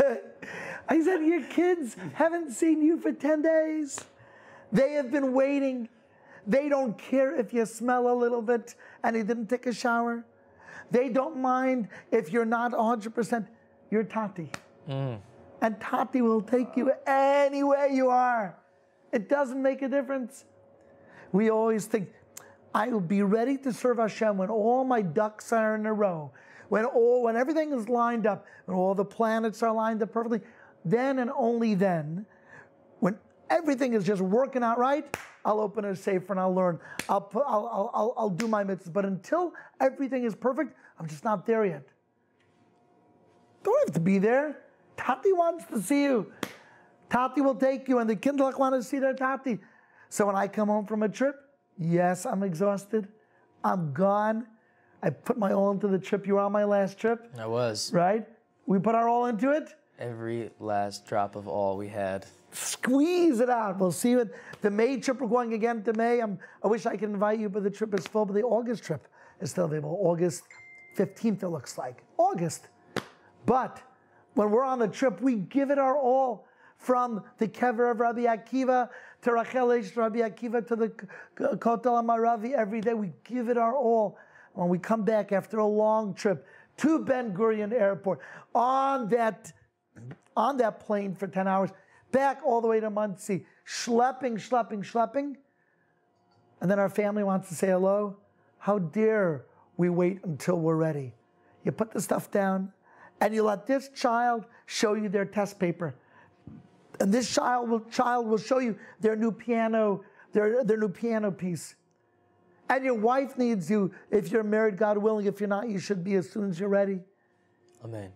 I said, your kids haven't seen you for ten days. They have been waiting. They don't care if you smell a little bit and you didn't take a shower. They don't mind if you're not one hundred percent. You're Tati. Mm. And Tati will take you anywhere you are. It doesn't make a difference. We always think, I will be ready to serve Hashem when all my ducks are in a row. When all, when everything is lined up, when all the planets are lined up perfectly, then and only then, when everything is just working out right, I'll open a sefer and I'll learn. I'll, put, I'll, I'll, I'll, I'll do my mitzvahs. But until everything is perfect, I'm just not there yet. Don't have to be there. Tati wants to see you. Tati will take you, and the kindlach want to see their Tati. So when I come home from a trip, yes, I'm exhausted. I'm gone. I put my all into the trip. You were on my last trip. I was. Right? We put our all into it. Every last drop of all we had. Squeeze it out. We'll see you at the May trip. We're going again to May. I'm, I wish I could invite you, but the trip is full. But the August trip is still available. August fifteenth, it looks like. August. But when we're on the trip, we give it our all. From the kever of Rabbi Akiva to Rachel Eish Rabbi Akiva to the Kotel HaMaravi every day. We give it our all. When we come back after a long trip to Ben Gurion Airport, on that, on that plane for ten hours, back all the way to Monsey, schlepping, schlepping, schlepping, and then our family wants to say hello. How dare we wait until we're ready? You put the stuff down, and you let this child show you their test paper. And this child will, child will show you their new piano, their, their new piano piece. And your wife needs you. If you're married, God willing. If you're not, you should be as soon as you're ready. Amen.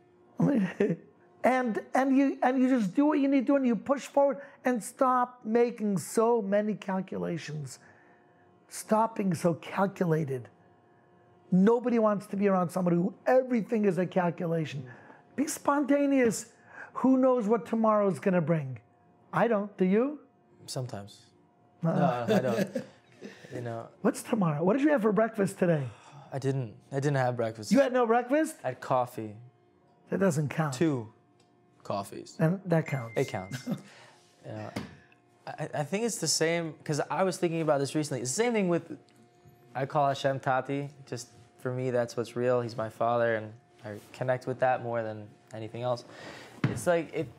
and and you and you just do what you need to do, and you push forward and stop making so many calculations. Stop being so calculated. Nobody wants to be around somebody who everything is a calculation. Be spontaneous. Who knows what tomorrow's going to bring? I don't. Do you? Sometimes. Uh, no, I don't. You know. What's tomorrow? What did you have for breakfast today? I didn't. I didn't have breakfast. You had no breakfast? I had coffee. That doesn't count. Two coffees. And that counts. It counts. You know, I, I think it's the same, because I was thinking about this recently. It's the same thing with, I call Hashem Tati. Just for me, that's what's real. He's my father, and I connect with that more than anything else. It's like, it,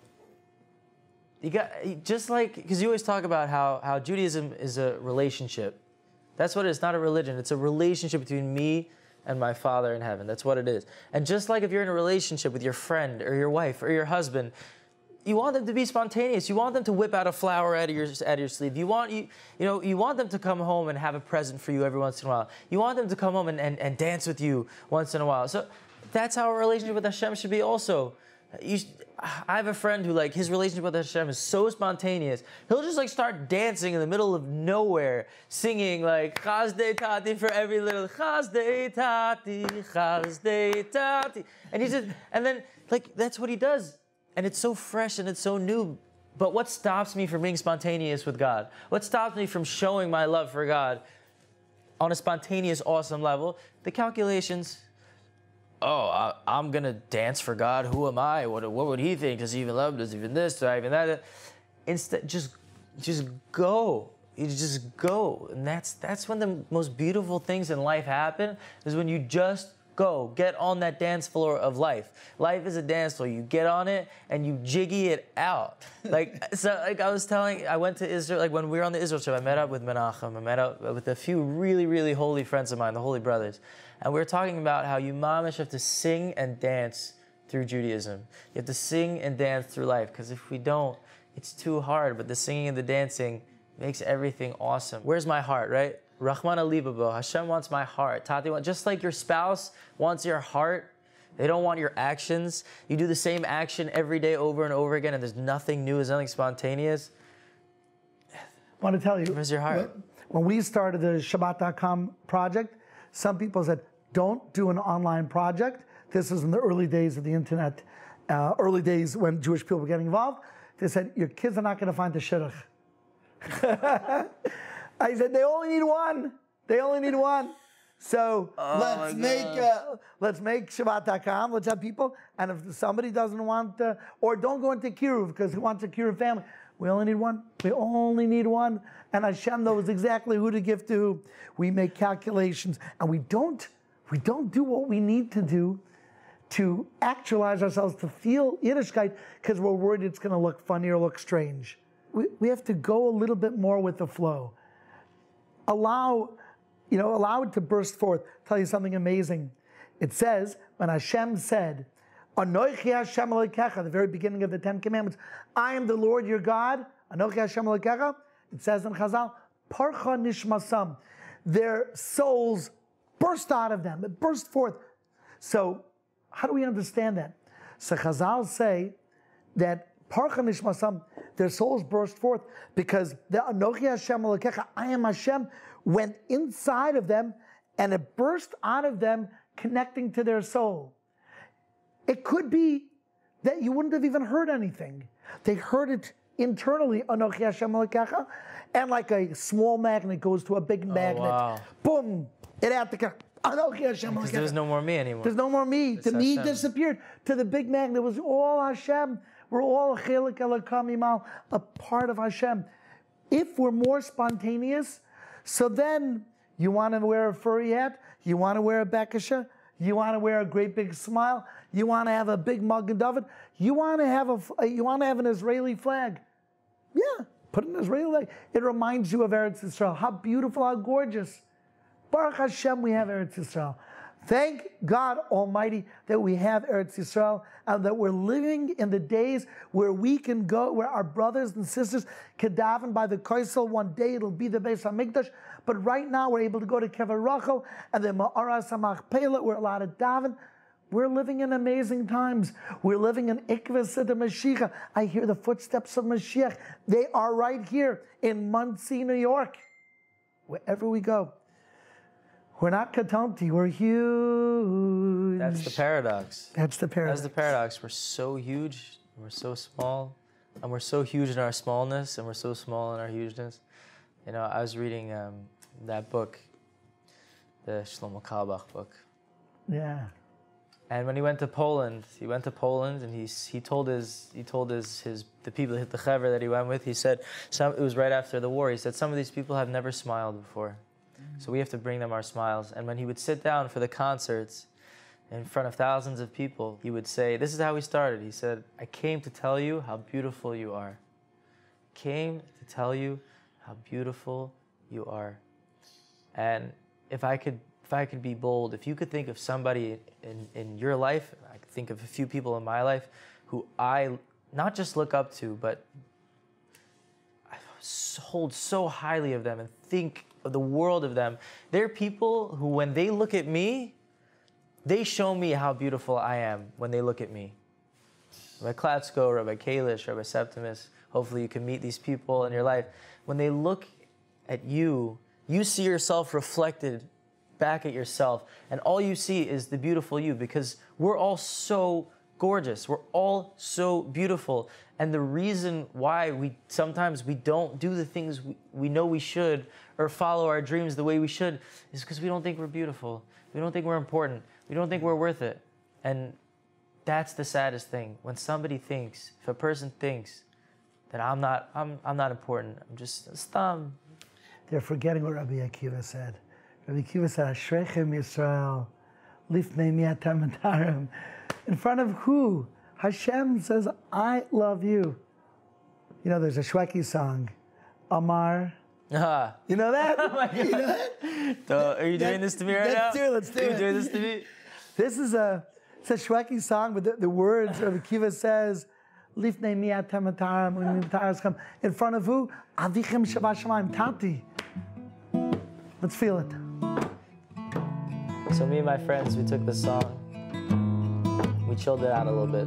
you got, just like, because you always talk about how, how Judaism is a relationship. That's what it is, not a religion. It's a relationship between me and my Father in heaven. That's what it is. And just like if you're in a relationship with your friend or your wife or your husband, you want them to be spontaneous. You want them to whip out a flower out of your, out of your sleeve. You want, you, you know, you want them to come home and have a present for you every once in a while. You want them to come home and, and, and dance with you once in a while. So that's how a relationship with Hashem should be also. You, I have a friend who, like, his relationship with Hashem is so spontaneous. He'll just, like, start dancing in the middle of nowhere, singing, like, Chazdei Tati for every little, Chazdei Tati, Chazdei Tati. And he's just, and then, like, that's what he does. And it's so fresh and it's so new. But what stops me from being spontaneous with God? What stops me from showing my love for God on a spontaneous, awesome level? The calculations. Oh, I, I'm going to dance for God. Who am I? What, what would he think? Does he even love? Does he even this? Does he even that? Instead, just, just go. You just go. And that's, that's when the most beautiful things in life happen, is when you just go. Get on that dance floor of life. Life is a dance floor. You get on it and you jiggy it out. Like, so like I was telling, I went to Israel, like when we were on the Israel trip, I met up with Menachem. I met up with a few really, really holy friends of mine, the Holy Brothers. And we were talking about how you mamish have to sing and dance through Judaism. You have to sing and dance through life, because if we don't, it's too hard. But the singing and the dancing makes everything awesome. Where's my heart, right? Rahman alibabo. Hashem wants my heart. Tati wants, just like your spouse wants your heart, they don't want your actions. You do the same action every day over and over again, and there's nothing new, there's nothing spontaneous. I want to tell you. Where's your heart? When we started the Shabbat dot com project, some people said, don't do an online project. This was in the early days of the internet, uh, early days when Jewish people were getting involved. They said, your kids are not going to find the shidduch. I said, they only need one. They only need one. So oh let's make uh, let's make Shabbat dot com. Let's have people. And if somebody doesn't want, uh, or don't go into Kiruv because who wants a Kiruv family? We only need one. We only need one. And Hashem knows exactly who to give to who. We make calculations, and we don't. We don't do what we need to do to actualize ourselves, to feel Yiddishkeit, because we're worried it's going to look funny or look strange. We, we have to go a little bit more with the flow. Allow, you know, allow it to burst forth. I'll tell you something amazing. It says, when Hashem said, Anochi Hashem Elokecha, the very beginning of the Ten Commandments, I am the Lord your God, Anochi Hashem Elokecha, it says in Chazal, Parcha Nishmasam, their souls burst out of them, it burst forth. So, how do we understand that? So Chazal say that Parcha Nishmasam, their souls burst forth because the Anochi Hashem Elokecha, I am Hashem, went inside of them and it burst out of them, connecting to their soul. It could be that you wouldn't have even heard anything. They heard it internally, Anochi Hashem Elokecha, and like a small magnet goes to a big magnet. Oh, wow. Boom! It had to go. Anochi Hashem Elokecha. There's no more me anymore. There's no more me. It's the me Hashem. Disappeared. To the big magnet, it was all Hashem. We're all Chelik Elokam Imal, a part of Hashem. If we're more spontaneous, so then you want to wear a furry hat, you want to wear a bekisha, you want to wear a great big smile, you want to have a big Magen David, you want to have a, you want to have an Israeli flag. Yeah, put an Israeli flag. It reminds you of Eretz Yisrael. How beautiful, how gorgeous. Baruch Hashem, we have Eretz Yisrael. Thank God Almighty that we have Eretz Yisrael and that we're living in the days where we can go, where our brothers and sisters can daven by the Kaisel. One day it'll be the Beis HaMikdash. But right now we're able to go to Kever Rachel and the Ma'aras HaMachpelah. We're allowed to daven. We're living in amazing times. We're living in Ikvah Siddur Mashiach. I hear the footsteps of Mashiach. They are right here in Monsey, New York. Wherever we go. We're not katanti, we're huge. That's the paradox. That's the paradox. That's the paradox. We're so huge, and we're so small, and we're so huge in our smallness, and we're so small in our hugeness. You know, I was reading um, that book, the Shlomo Carlebach book. Yeah. And when he went to Poland, he went to Poland, and he he told his he told his his the people, the chaver that he went with, he said, some, it was right after the war. He said, some of these people have never smiled before. So we have to bring them our smiles. And when he would sit down for the concerts in front of thousands of people, he would say, this is how he started. He said, I came to tell you how beautiful you are. Came to tell you how beautiful you are. And if I could if I could be bold, if you could think of somebody in, in your life, I could think of a few people in my life who I not just look up to, but I hold so highly of them and think of the world of them. They're people who, when they look at me, they show me how beautiful I am when they look at me. Rabbi Klatsko, Rabbi Kalish, Rabbi Septimus, hopefully you can meet these people in your life. When they look at you, you see yourself reflected back at yourself, and all you see is the beautiful you, because we're all so gorgeous. We're all so beautiful. And the reason why we sometimes we don't do the things we, we know we should, or follow our dreams the way we should, is because we don't think we're beautiful. We don't think we're important. We don't think we're worth it. And that's the saddest thing. When somebody thinks, if a person thinks that I'm not, I'm, I'm not important, I'm just a stam. They're forgetting what Rabbi Akiva said. Rabbi Akiva said, Ashrechem Yisrael, lifnei mi atam atarim. In front of who? Hashem says, I love you. You know, there's a Shweki song, Amar. Uh-huh. You know that? Oh my God. You know that? So, are you doing That- this to me right let's now? do it, let's do Are you it. doing this to me? This is a, it's a Shweki song, but the, the words, Rabbi Akiva says, Lifnei mi atam atarim, when mi atarim come. In front of who? Avichem Shabbat Shamayim, Tati. Let's feel it. So me and my friends, we took this song, we chilled it out a little bit.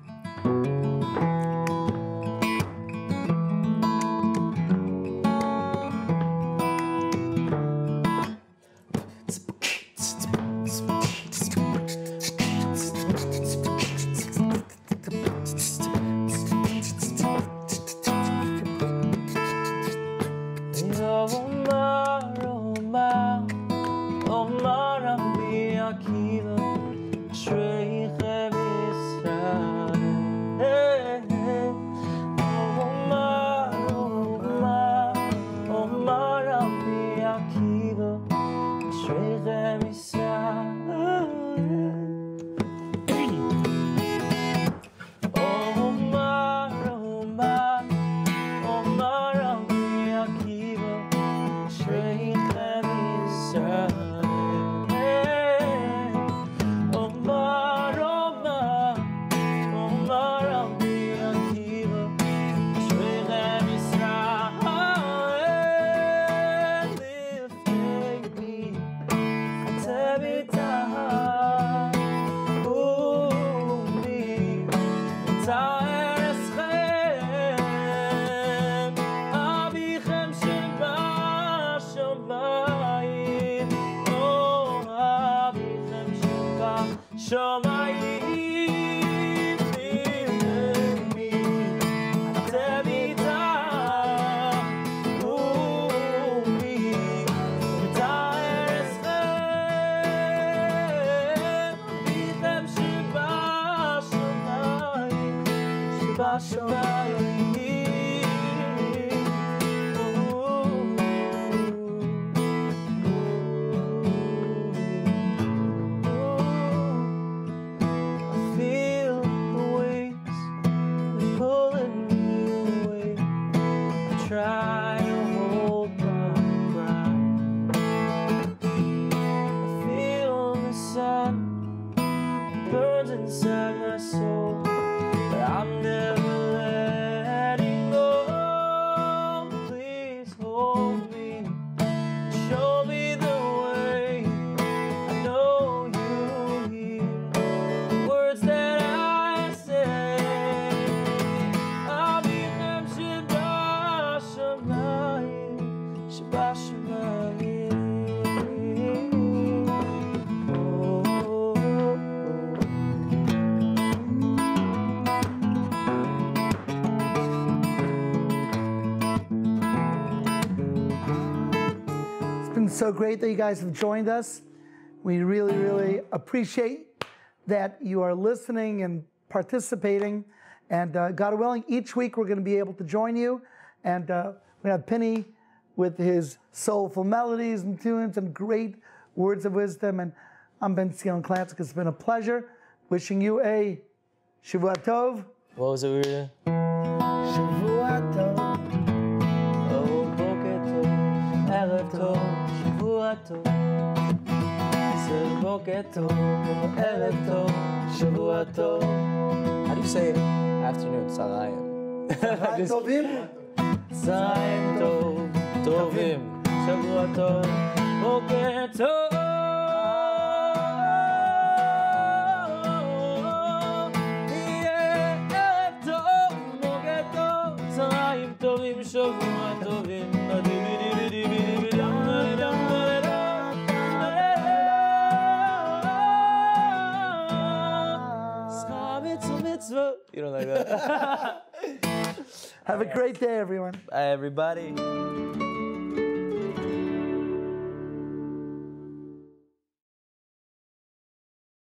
So great that you guys have joined us. We really, really appreciate that you are listening and participating. And uh, God willing, each week we're going to be able to join you. And uh, we have Penny with his soulful melodies and tunes and great words of wisdom. And I'm Ben Zion Klatzik. It's been a pleasure. Wishing you a Shavua Tov. What was it we were doing? Shavua Tov. Oh, Boker Tov, Erev Tov, Shavua Tov. Boker Tov, Erev Tov, Shavua Tov. How do you say it? Afternoon, Sarayim. Tovim. Sarayim Tov, Tovim, Shavua Tov, Boker Tov. Yeah. שבוע טובים. You don't like that? Have a great day, everyone. Bye, everybody.